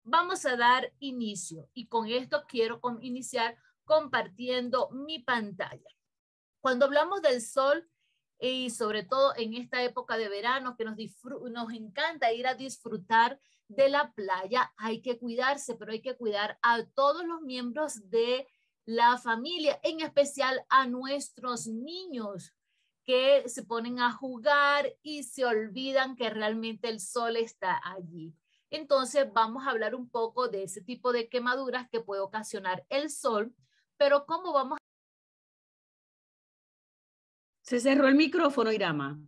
vamos a dar inicio y con esto quiero iniciar compartiendo mi pantalla. Cuando hablamos del sol y sobre todo en esta época de verano que nos encanta ir a disfrutar de la playa, hay que cuidarse, pero hay que cuidar a todos los miembros de la familia, en especial a nuestros niños que se ponen a jugar y se olvidan que realmente el sol está allí. Entonces vamos a hablar un poco de ese tipo de quemaduras que puede ocasionar el sol, pero cómo vamos. Se cerró el micrófono, Irama.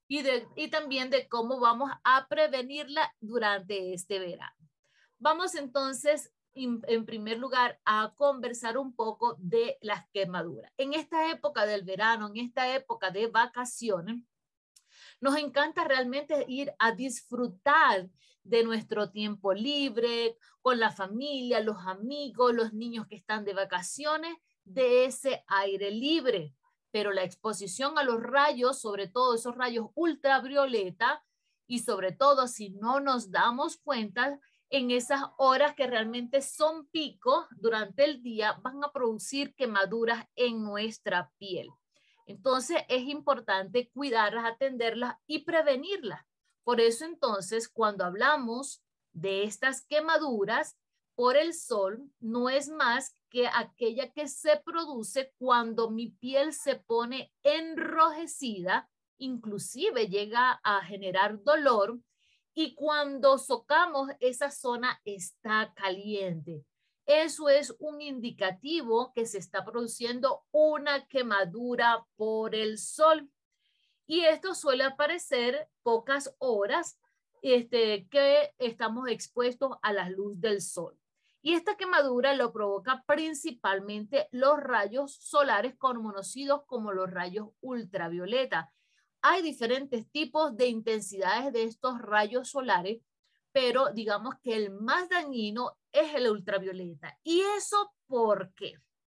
Y también de cómo vamos a prevenirla durante este verano. Vamos entonces, en primer lugar, a conversar un poco de las quemaduras. En esta época del verano, en esta época de vacaciones, nos encanta realmente ir a disfrutar de nuestro tiempo libre, con la familia, los amigos, los niños que están de vacaciones, de ese aire libre. Pero la exposición a los rayos, sobre todo esos rayos ultravioleta, y sobre todo si no nos damos cuenta, en esas horas que realmente son picos durante el día, van a producir quemaduras en nuestra piel. Entonces es importante cuidarlas, atenderlas y prevenirlas. Por eso entonces cuando hablamos de estas quemaduras por el sol, no es más que aquella que se produce cuando mi piel se pone enrojecida, inclusive llega a generar dolor, y cuando socamos esa zona está caliente. Eso es un indicativo que se está produciendo una quemadura por el sol. Y esto suele aparecer pocas horas que estamos expuestos a la luz del sol. Y esta quemadura lo provoca principalmente los rayos solares conocidos como los rayos ultravioleta. Hay diferentes tipos de intensidades de estos rayos solares, pero digamos que el más dañino es el ultravioleta. ¿Y eso por qué?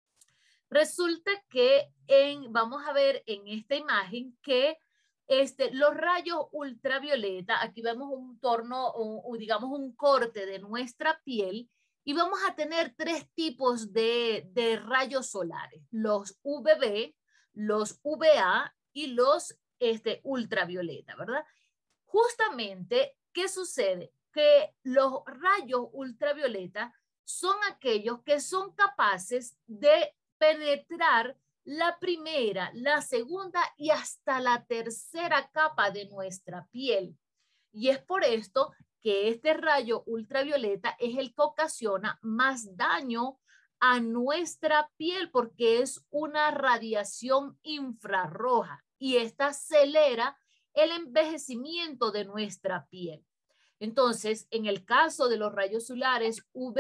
Resulta que vamos a ver en esta imagen que los rayos ultravioleta, aquí vemos un torno, digamos un corte de nuestra piel, y vamos a tener tres tipos de rayos solares: los UVB, los UVA y los ultravioleta, ¿verdad? Justamente, ¿qué sucede? Que los rayos ultravioleta son aquellos que son capaces de penetrar la primera, la segunda y hasta la tercera capa de nuestra piel. Y es por esto que este rayo ultravioleta es el que ocasiona más daño a nuestra piel, porque es una radiación infrarroja y esta acelera el envejecimiento de nuestra piel. Entonces, en el caso de los rayos solares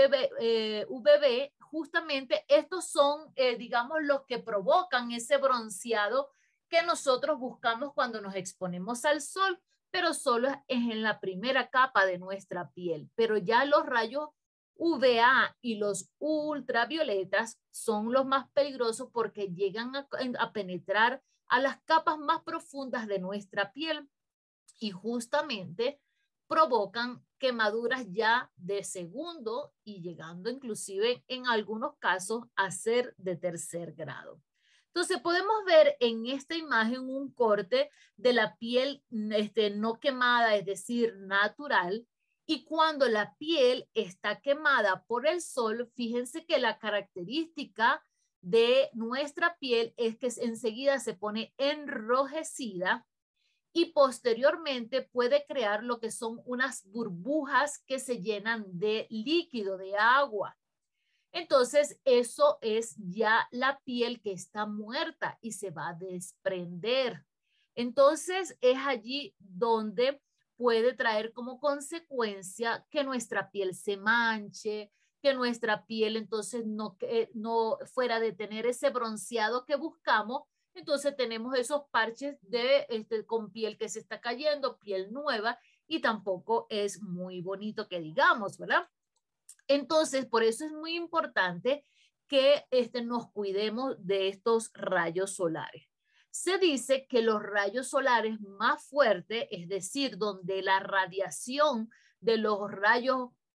UVB, justamente estos son, digamos, los que provocan ese bronceado que nosotros buscamos cuando nos exponemos al sol, pero solo es en la primera capa de nuestra piel. Pero ya los rayos UVA y los ultravioletas son los más peligrosos porque llegan a penetrar a las capas más profundas de nuestra piel y justamente provocan quemaduras ya de segundo y llegando inclusive en algunos casos a ser de tercer grado. Entonces podemos ver en esta imagen un corte de la piel no quemada, es decir, natural, y cuando la piel está quemada por el sol, fíjense que la característica de nuestra piel es que enseguida se pone enrojecida y posteriormente puede crear lo que son unas burbujas que se llenan de líquido, de agua. Entonces, eso es ya la piel que está muerta y se va a desprender. Entonces, es allí donde puede traer como consecuencia que nuestra piel se manche, que nuestra piel entonces no fuera de tener ese bronceado que buscamos. Entonces tenemos esos parches con piel que se está cayendo, piel nueva, y tampoco es muy bonito que digamos, ¿verdad? Entonces, por eso es muy importante que nos cuidemos de estos rayos solares. Se dice que los rayos solares más fuertes, es decir, donde la radiación de los rayos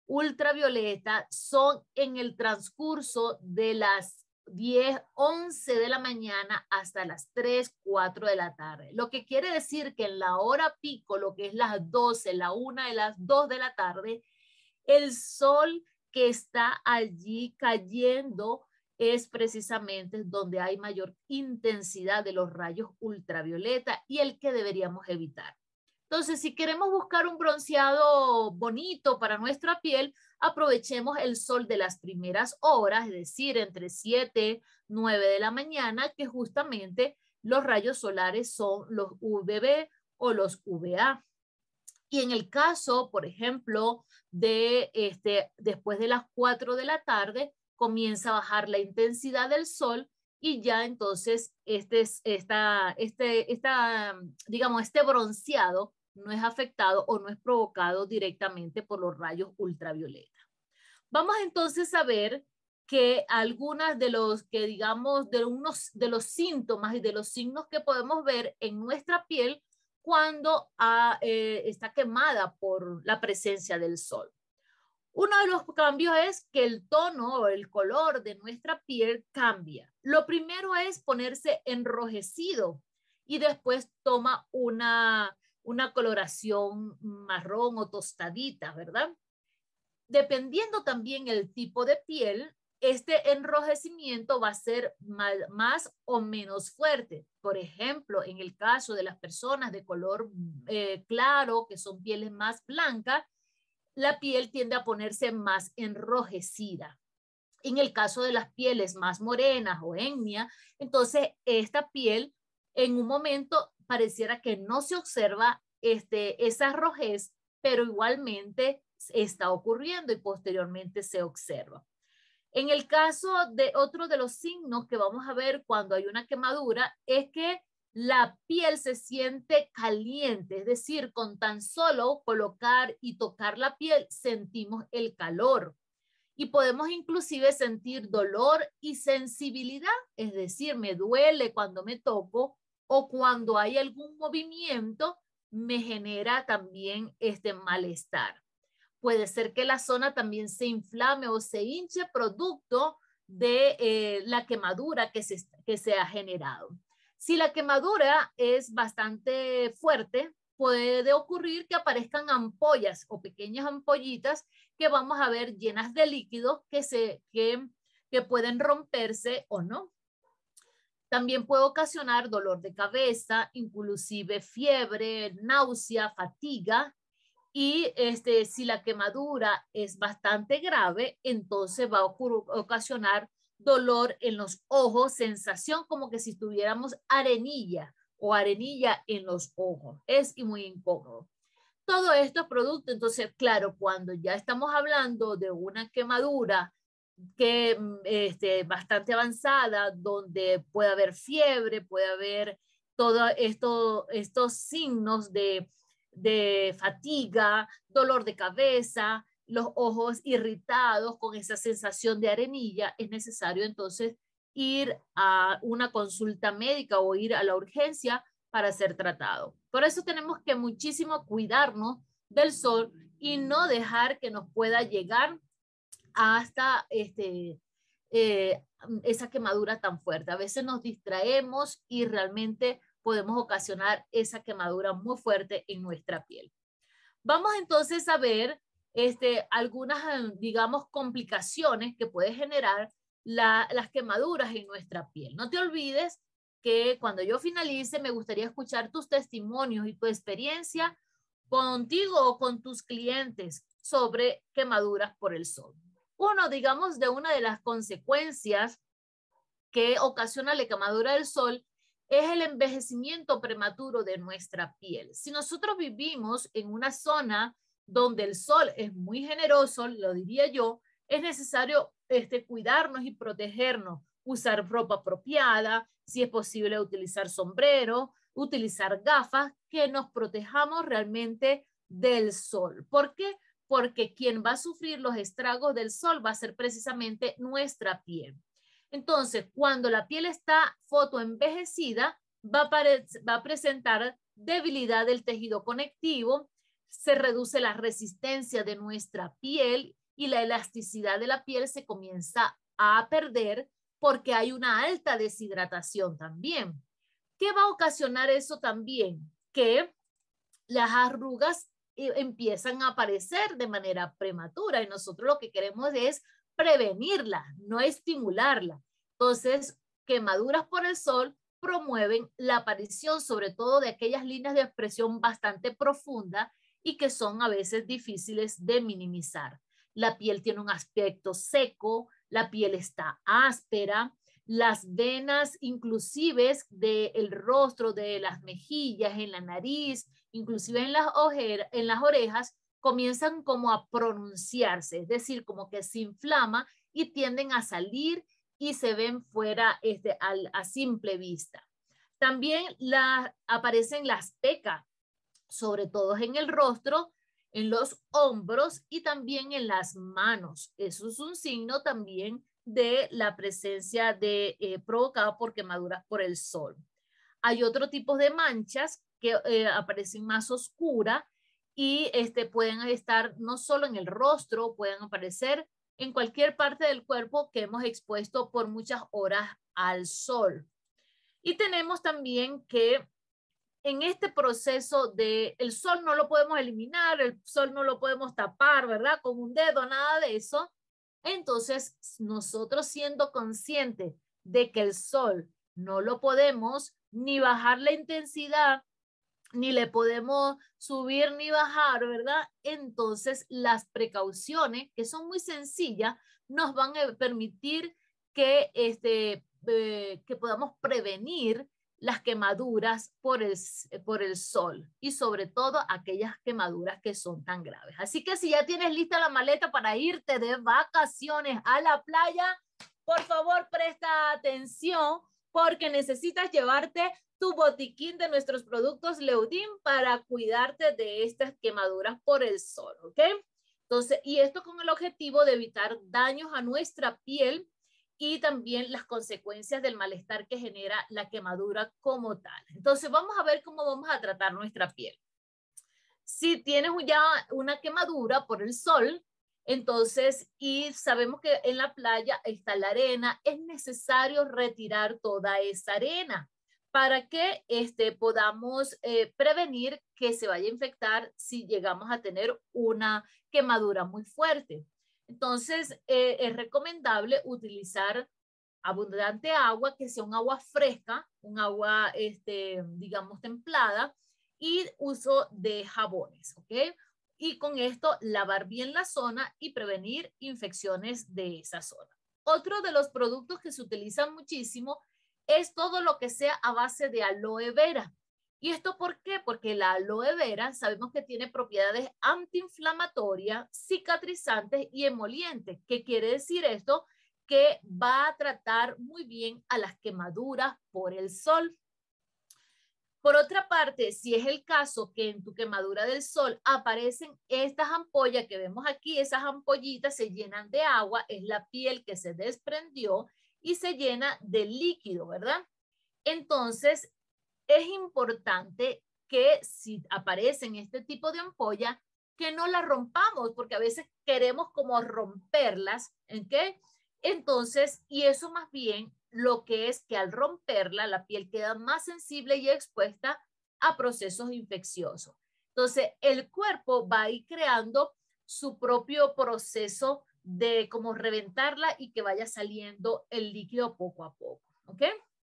ultravioleta son en el transcurso de las 10, 11 de la mañana hasta las 3, 4 de la tarde. Lo que quiere decir que en la hora pico, lo que es las 12, la 1 y las 2 de la tarde, el sol que está allí cayendo es precisamente donde hay mayor intensidad de los rayos ultravioleta y el que deberíamos evitar. Entonces, si queremos buscar un bronceado bonito para nuestra piel, aprovechemos el sol de las primeras horas, es decir, entre 7, 9 de la mañana, que justamente los rayos solares son los UVB o los UVA. Y en el caso, por ejemplo, de después de las 4 de la tarde, comienza a bajar la intensidad del sol y ya entonces digamos, este bronceado no es afectado o no es provocado directamente por los rayos ultravioleta. Vamos entonces a ver que algunas de los que digamos de los síntomas y de los signos que podemos ver en nuestra piel cuando está quemada por la presencia del sol. Uno de los cambios es que el tono o el color de nuestra piel cambia. Lo primero es ponerse enrojecido y después toma una coloración marrón o tostadita, ¿verdad? Dependiendo también el tipo de piel, este enrojecimiento va a ser más o menos fuerte. Por ejemplo, en el caso de las personas de color claro, que son pieles más blancas, la piel tiende a ponerse más enrojecida. En el caso de las pieles más morenas o etnia, entonces esta piel en un momento pareciera que no se observa esa rojez, pero igualmente está ocurriendo y posteriormente se observa. En el caso de otro de los signos que vamos a ver cuando hay una quemadura es que la piel se siente caliente, es decir, con tan solo colocar y tocar la piel sentimos el calor y podemos inclusive sentir dolor y sensibilidad, es decir, me duele cuando me toco o cuando hay algún movimiento me genera también este malestar. Puede ser que la zona también se inflame o se hinche producto de la quemadura que se ha generado. Si la quemadura es bastante fuerte, puede ocurrir que aparezcan ampollas o pequeñas ampollitas que vamos a ver llenas de líquidos que pueden romperse o no. También puede ocasionar dolor de cabeza, inclusive fiebre, náusea, fatiga. Y si la quemadura es bastante grave, entonces va a ocasionar dolor en los ojos, sensación como que si tuviéramos arenilla o arenilla en los ojos. Es muy incómodo. Todo esto es producto, entonces, claro, cuando ya estamos hablando de una quemadura que bastante avanzada, donde puede haber fiebre, puede haber todos estos signos de fatiga, dolor de cabeza, los ojos irritados con esa sensación de arenilla, es necesario entonces ir a una consulta médica o ir a la urgencia para ser tratado. Por eso tenemos que muchísimo cuidarnos del sol y no dejar que nos pueda llegar hasta esa quemadura tan fuerte. A veces nos distraemos y realmente podemos ocasionar esa quemadura muy fuerte en nuestra piel. Vamos entonces a ver algunas, digamos, complicaciones que puede generar las quemaduras en nuestra piel. No te olvides que cuando yo finalice me gustaría escuchar tus testimonios y tu experiencia contigo o con tus clientes sobre quemaduras por el sol. Uno, digamos, de una de las consecuencias que ocasiona la quemadura del sol es el envejecimiento prematuro de nuestra piel. Si nosotros vivimos en una zona donde el sol es muy generoso, lo diría yo, es necesario cuidarnos y protegernos, usar ropa apropiada, si es posible utilizar sombrero, utilizar gafas, que nos protejamos realmente del sol. ¿Por qué? Porque quien va a sufrir los estragos del sol va a ser precisamente nuestra piel. Entonces, cuando la piel está fotoenvejecida, va a presentar debilidad del tejido conectivo, se reduce la resistencia de nuestra piel y la elasticidad de la piel se comienza a perder porque hay una alta deshidratación también. ¿Qué va a ocasionar eso también? Que las arrugas empiezan a aparecer de manera prematura y nosotros lo que queremos es prevenirla, no estimularla. Entonces, quemaduras por el sol promueven la aparición sobre todo de aquellas líneas de expresión bastante profunda y que son a veces difíciles de minimizar. La piel tiene un aspecto seco, la piel está áspera, las venas inclusive del rostro, de las mejillas, en la nariz, inclusive en las orejas, comienzan como a pronunciarse, es decir, como que se inflama y tienden a salir y se ven fuera a simple vista. También aparecen las pecas, sobre todo en el rostro, en los hombros y también en las manos. Eso es un signo también de la presencia provocada por quemaduras por el sol. Hay otro tipo de manchas que aparecen más oscuras y pueden estar no solo en el rostro, pueden aparecer en cualquier parte del cuerpo que hemos expuesto por muchas horas al sol. Y tenemos también que en este proceso el sol no lo podemos eliminar, el sol no lo podemos tapar, ¿verdad? Con un dedo, nada de eso. Entonces, nosotros siendo conscientes de que el sol no lo podemos ni bajar la intensidad, ni le podemos subir ni bajar, ¿verdad? Entonces, las precauciones, que son muy sencillas, nos van a permitir que, que podamos prevenir las quemaduras por el sol y sobre todo aquellas quemaduras que son tan graves. Así que si ya tienes lista la maleta para irte de vacaciones a la playa, por favor presta atención porque necesitas llevarte tu botiquín de nuestros productos Leudin para cuidarte de estas quemaduras por el sol, ¿ok? Entonces, y esto con el objetivo de evitar daños a nuestra piel y también las consecuencias del malestar que genera la quemadura como tal. Entonces, vamos a ver cómo vamos a tratar nuestra piel. Si tienes ya una quemadura por el sol, entonces, y sabemos que en la playa está la arena, es necesario retirar toda esa arena para que podamos prevenir que se vaya a infectar si llegamos a tener una quemadura muy fuerte. Entonces, es recomendable utilizar abundante agua, que sea un agua fresca, un agua, digamos, templada, y uso de jabones, ¿ok? Y con esto lavar bien la zona y prevenir infecciones de esa zona. Otro de los productos que se utilizan muchísimo es todo lo que sea a base de aloe vera. ¿Y esto por qué? Porque la aloe vera sabemos que tiene propiedades antiinflamatorias, cicatrizantes y emolientes. ¿Qué quiere decir esto? Que va a tratar muy bien a las quemaduras por el sol. Por otra parte, si es el caso que en tu quemadura del sol aparecen estas ampollas que vemos aquí, esas ampollitas se llenan de agua, es la piel que se desprendió y se llena de líquido, ¿verdad? Entonces, es importante que si aparecen este tipo de ampolla, que no las rompamos, porque a veces queremos como romperlas, ¿ok? Entonces, y eso más bien lo que es que al romperla, la piel queda más sensible y expuesta a procesos infecciosos. Entonces, el cuerpo va a ir creando su propio proceso de como reventarla y que vaya saliendo el líquido poco a poco, ¿ok?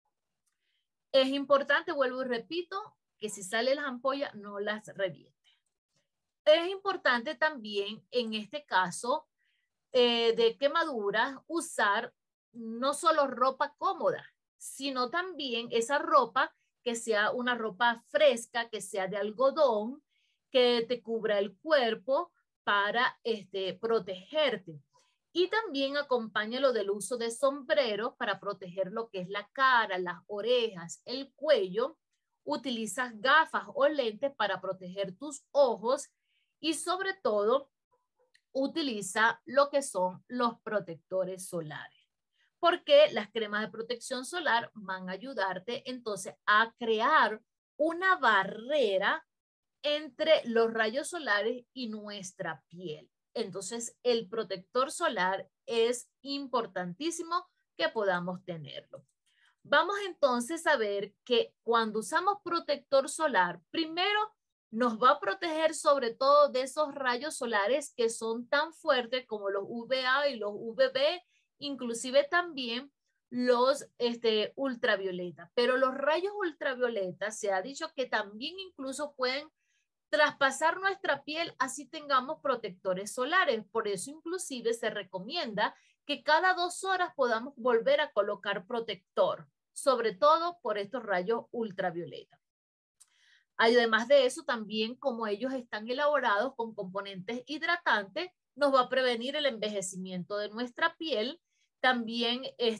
Es importante, vuelvo y repito, que si sale las ampollas, no las reviente. Es importante también, en este caso de quemaduras, usar no solo ropa cómoda, sino también esa ropa que sea una ropa fresca, que sea de algodón, que te cubra el cuerpo para protegerte. Y también acompáñalo del uso de sombreros para proteger lo que es la cara, las orejas, el cuello. Utilizas gafas o lentes para proteger tus ojos y sobre todo utiliza lo que son los protectores solares. Porque las cremas de protección solar van a ayudarte entonces a crear una barrera entre los rayos solares y nuestra piel. entonces el protector solar es importantísimo que podamos tenerlo. Vamos entonces a ver que cuando usamos protector solar, primero nos va a proteger sobre todo de esos rayos solares que son tan fuertes como los UVA y los UVB, inclusive también los ultravioleta. Pero los rayos ultravioleta se ha dicho que también incluso pueden traspasar nuestra piel así tengamos protectores solares. Por eso inclusive se recomienda que cada 2 horas podamos volver a colocar protector, sobre todo por estos rayos ultravioleta. Además de eso, también como ellos están elaborados con componentes hidratantes, nos va a prevenir el envejecimiento de nuestra piel. También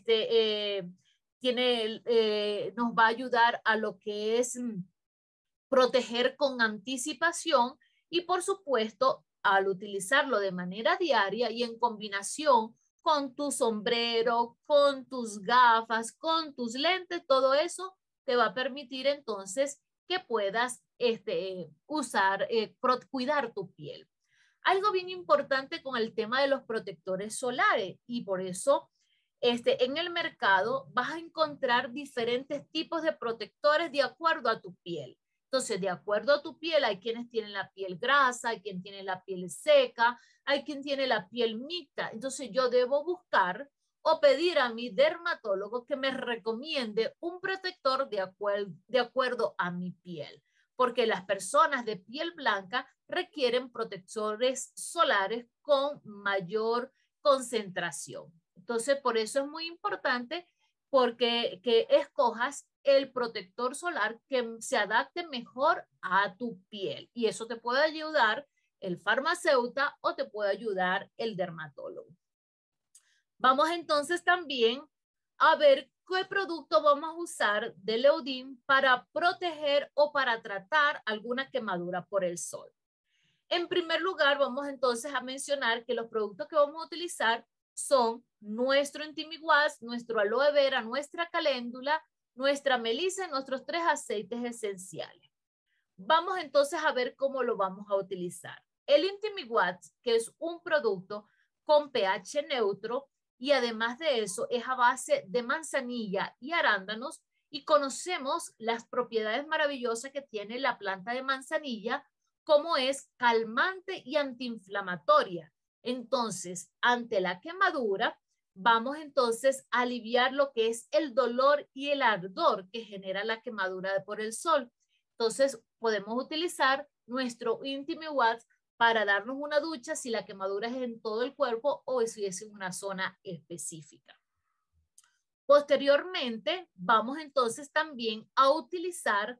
nos va a ayudar a lo que es proteger con anticipación y por supuesto al utilizarlo de manera diaria y en combinación con tu sombrero, con tus gafas, con tus lentes, todo eso te va a permitir entonces que puedas cuidar tu piel. Algo bien importante con el tema de los protectores solares y por eso en el mercado vas a encontrar diferentes tipos de protectores de acuerdo a tu piel. Entonces, de acuerdo a tu piel, hay quienes tienen la piel grasa, hay quien tiene la piel seca, hay quien tiene la piel mixta. Entonces, yo debo buscar o pedir a mi dermatólogo que me recomiende un protector de acuerdo a mi piel, porque las personas de piel blanca requieren protectores solares con mayor concentración. Entonces, por eso es muy importante porque que escojas el protector solar que se adapte mejor a tu piel. Y eso te puede ayudar el farmacéutico o te puede ayudar el dermatólogo. Vamos entonces también a ver qué producto vamos a usar de Leudin para proteger o para tratar alguna quemadura por el sol. En primer lugar, vamos entonces a mencionar que los productos que vamos a utilizar son nuestro Intimiguas, nuestro aloe vera, nuestra caléndula, nuestra melisa y nuestros 3 aceites esenciales. Vamos entonces a ver cómo lo vamos a utilizar. El Intimiguas, que es un producto con pH neutro y además de eso es a base de manzanilla y arándanos y conocemos las propiedades maravillosas que tiene la planta de manzanilla como es calmante y antiinflamatoria. Entonces, ante la quemadura, vamos entonces a aliviar lo que es el dolor y el ardor que genera la quemadura por el sol. Entonces, podemos utilizar nuestro Intimiguas para darnos una ducha si la quemadura es en todo el cuerpo o si es en una zona específica. Posteriormente, vamos entonces también a utilizar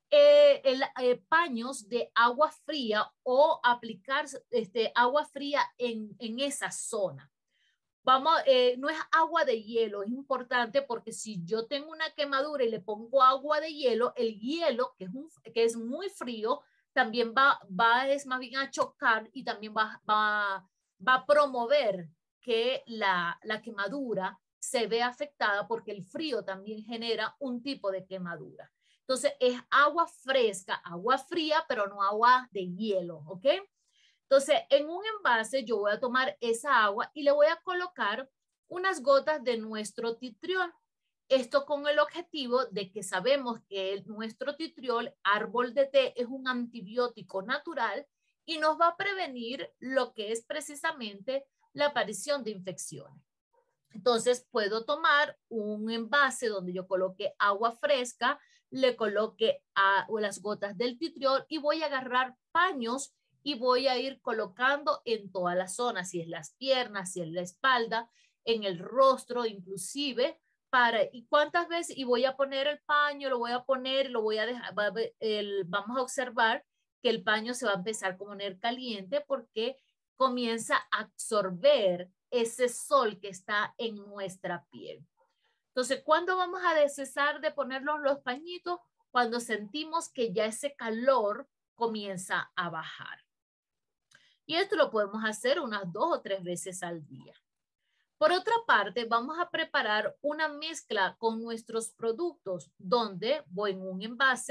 paños de agua fría o aplicar agua fría en esa zona. No es agua de hielo, es importante porque si yo tengo una quemadura y le pongo agua de hielo, el hielo, que es muy frío, también es más bien a chocar y también va a promover que la quemadura se vea afectada porque el frío también genera un tipo de quemadura. Entonces es agua fresca, agua fría, pero no agua de hielo, ¿ok? Entonces, en un envase yo voy a tomar esa agua y le voy a colocar unas gotas de nuestro titriol. Esto con el objetivo de que sabemos que nuestro titriol, árbol de té, es un antibiótico natural y nos va a prevenir lo que es precisamente la aparición de infecciones. Entonces, puedo tomar un envase donde yo coloque agua fresca, le coloque las gotas del titriol y voy a agarrar paños y voy a ir colocando en toda la zona, si es las piernas, si es la espalda, en el rostro inclusive, y cuántas veces, y voy a poner el paño, lo voy a poner, lo voy a dejar, vamos a observar que el paño se va a empezar a poner caliente porque comienza a absorber ese sol que está en nuestra piel. Entonces, ¿cuándo vamos a cesar de ponernos los pañitos? Cuando sentimos que ya ese calor comienza a bajar. Y esto lo podemos hacer unas 2 o 3 veces al día. Por otra parte, vamos a preparar una mezcla con nuestros productos donde voy en un envase,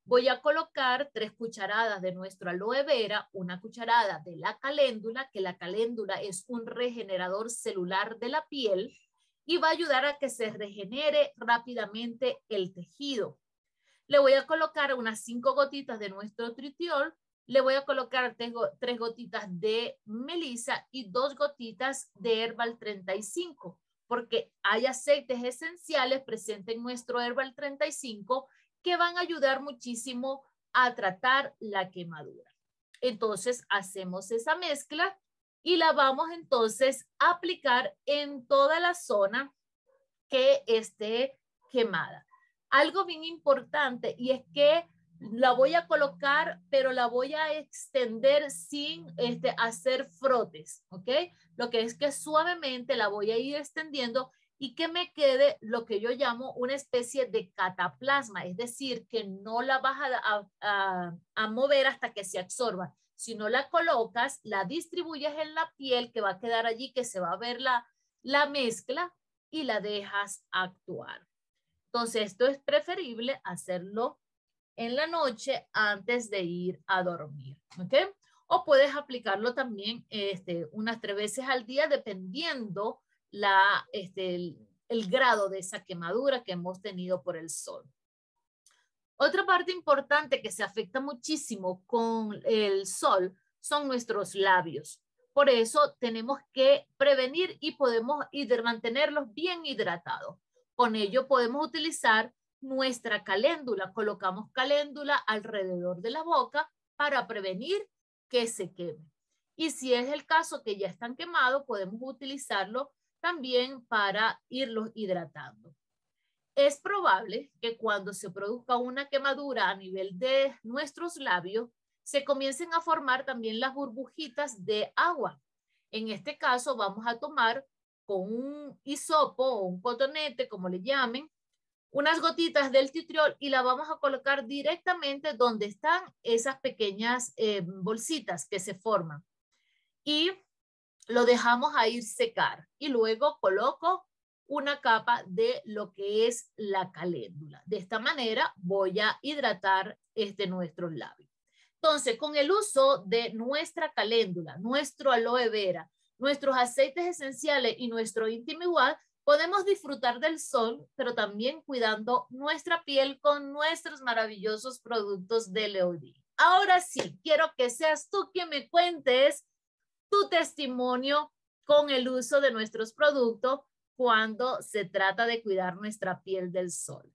voy a colocar 3 cucharadas de nuestro aloe vera, 1 cucharada de la caléndula, que la caléndula es un regenerador celular de la piel y va a ayudar a que se regenere rápidamente el tejido. Le voy a colocar unas 5 gotitas de nuestro tritiol, le voy a colocar 3 gotitas de melisa y 2 gotitas de Herbal 35, porque hay aceites esenciales presentes en nuestro Herbal 35 que van a ayudar muchísimo a tratar la quemadura. Entonces hacemos esa mezcla y la vamos entonces a aplicar en toda la zona que esté quemada. Algo bien importante y es que la voy a colocar, pero la voy a extender sin hacer frotes, ¿ok? Lo que es que suavemente la voy a ir extendiendo y que me quede lo que yo llamo una especie de cataplasma, es decir, que no la vas a mover hasta que se absorba, sino la colocas, la distribuyes en la piel que va a quedar allí, que se va a ver la mezcla y la dejas actuar. Entonces, esto es preferible hacerlo en la noche antes de ir a dormir, ¿ok? O puedes aplicarlo también unas 3 veces al día, dependiendo el grado de esa quemadura que hemos tenido por el sol. Otra parte importante que se afecta muchísimo con el sol son nuestros labios. Por eso tenemos que prevenir y podemos mantenerlos bien hidratados. Con ello podemos utilizar nuestra caléndula. Colocamos caléndula alrededor de la boca para prevenir que se queme. Y si es el caso que ya están quemados, podemos utilizarlo también para irlos hidratando. Es probable que cuando se produzca una quemadura a nivel de nuestros labios, se comiencen a formar también las burbujitas de agua. En este caso vamos a tomar con un hisopo o un cotonete, como le llamen, unas gotitas del titriol y la vamos a colocar directamente donde están esas pequeñas bolsitas que se forman. Y lo dejamos a ir secar. Y luego coloco una capa de lo que es la caléndula. De esta manera voy a hidratar nuestros labios. Entonces, con el uso de nuestra caléndula, nuestro aloe vera, nuestros aceites esenciales y nuestro Intimigual, podemos disfrutar del sol, pero también cuidando nuestra piel con nuestros maravillosos productos de Leodin. Ahora sí, quiero que seas tú quien me cuentes tu testimonio con el uso de nuestros productos cuando se trata de cuidar nuestra piel del sol.